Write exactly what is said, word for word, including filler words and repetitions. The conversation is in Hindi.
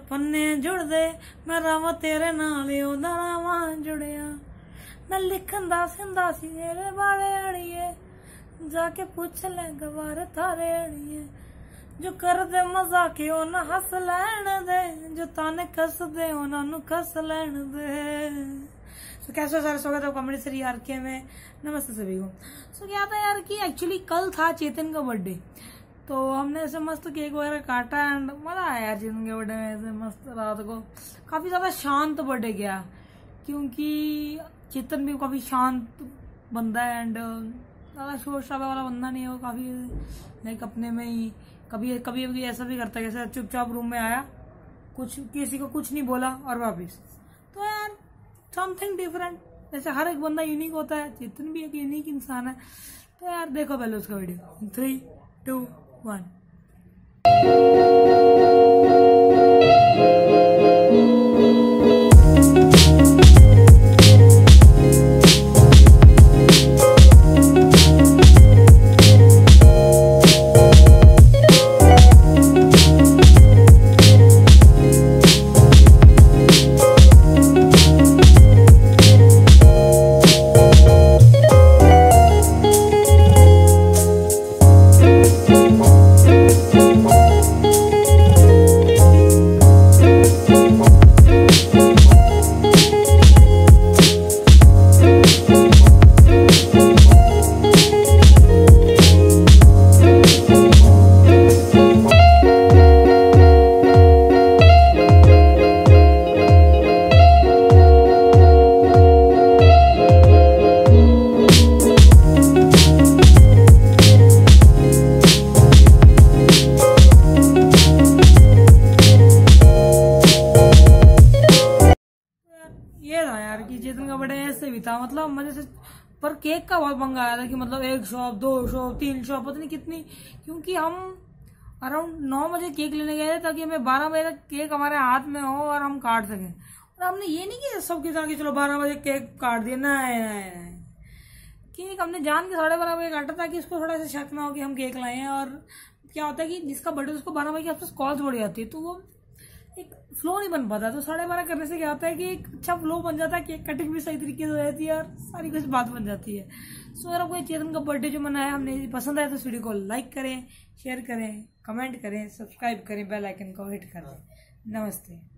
पन्ने जुड़ दे मैं रवा तेरे नाल ओदा रावा जुड़िया मैं लिखन दा सिंदा सी तेरे बारे अड़िए जाके पूछ ले गवार थारे अड़िए जो कर दे मजाक ना हस लैन दे जो ताने कस दे उन्होंने कस लैन दे। तो कैसे सारे स्वागत है अमृतसरी यार के में। नमस्ते सभी को। सो क्या था यार कि एक्चुअली कल था चेतन का बर्थडे, तो हमने ऐसे मस्त केक वगैरह काटा एंड मजा आया यार चेतन के बर्थडे में। ऐसे मस्त रात को काफी ज्यादा शांत बर्थडे गया क्योंकि चेतन भी काफी शांत बंदा है एंड ज्यादा शोर शराबे वाला बंदा नहीं है वो। काफी लाइक अपने में ही कभी कभी कभी ऐसा भी करता है जैसे चुपचाप रूम में आया, कुछ किसी को कुछ नहीं बोला और वापिस। तो यार समथिंग डिफरेंट, जैसे हर एक बंदा यूनिक होता है, चेतन भी एक यूनिक इंसान है। तो यार देखो पहले उसका वीडियो। Three to one. ये था यार कि चेतन का बर्थडे ऐसे भी था, मतलब मजे से। पर केक का बहुत पंगा आया था कि मतलब एक शॉप, दो शॉप, तीन शॉप, पता नहीं कितनी, क्योंकि हम अराउंड नौ बजे केक लेने गए थे ताकि हमें बारह बजे तक केक हमारे हाथ में हो और हम काट सकें। और हमने ये नहीं किया सबके साथ कि चलो बारह बजे केक काट दिया, नहीं। केक हमने जान के साढ़े बारह बजे काटा ताकि उसको थोड़ा सा शक ना हो कि हम केक लाए हैं। और क्या होता है कि जिसका बर्थडे उसको बारह बजे के आसपास कॉल्स बढ़ जाती है तो वो एक फ्लो नहीं बन पाता। तो साढ़े बारह करने से क्या होता है कि एक अच्छा फ्लो बन जाता है, केक कटिंग भी सही तरीके से हो जाती है और सारी कुछ बात बन जाती है। सो अगर आपको चेतन का बर्थडे जो मनाया हमने पसंद आया तो इस वीडियो को लाइक करें, शेयर करें, कमेंट करें, सब्सक्राइब करें, बेल आइकन को हिट करें। नमस्ते।